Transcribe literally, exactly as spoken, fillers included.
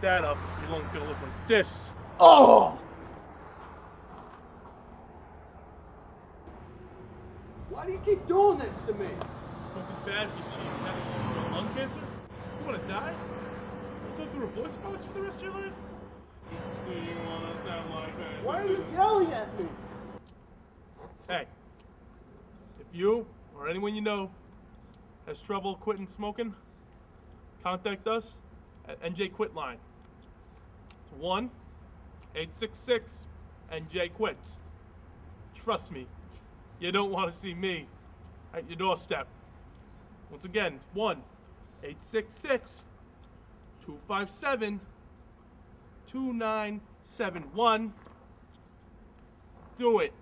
keep that up, your lung's gonna look like this. Oh! Why do you keep doing this to me? Smoke is bad for you, Chief. That's lung cancer? You wanna die? You talk through a voice box for the rest of your life? Do you wanna sound like that? Why are you yelling at me? Hey, if you or anyone you know has trouble quitting smoking, contact us at N J Quit Line. It's one eight six six N J Quits. Trust me, you don't want to see me at your doorstep. Once again, it's one eight six six two five seven two nine seven one. Do it.